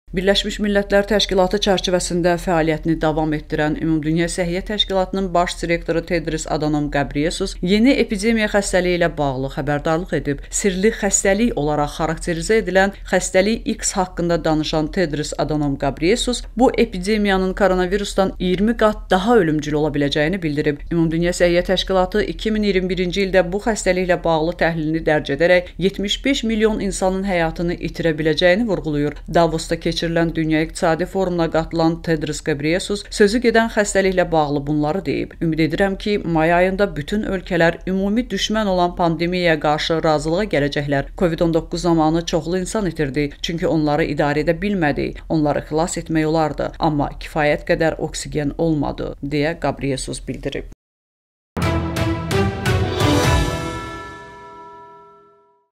Birləşmiş Millətlər Təşkilatı çərçivəsində fəaliyyətini davam etdirən Ümumdünya Səhiyyə Təşkilatının baş direktoru Tedros Adhanom Ghebreyesus yeni epidemiya xəstəliyi ilə bağlı xəbərdarlıq edib. Sirli xəstəlik olaraq xarakterizə edilən xəstəlik X haqqında danışan Tedros Adhanom Ghebreyesus bu epidemiyanın koronavirusdan 20 qat daha ölümcül ola biləcəyini bildirib. Ümumdünya Səhiyyə Təşkilatı 2021-ci ildə bu xəstəliklə bağlı təhlilini dərc edərək 75 milyon insanın həyatını itirə biləcəyini vurğulayır. Davosda keçirilən Dünya İqtisadi Forumuna qatılan Tedros Ghebreyesus sözü gedən xəstəliklə bağlı bunları deyib. Ümid edirəm ki, may ayında bütün ölkələr ümumi düşmən olan pandemiyaya qarşı razılığa gələcəklər. Covid-19 zamanı çoxlu insan itirdi, çünki onları idarə edə bilmədik. Onları xilas etmək olardı, amma kifayət qədər oksigen olmadı, deyə Ghebreyesus bildirib.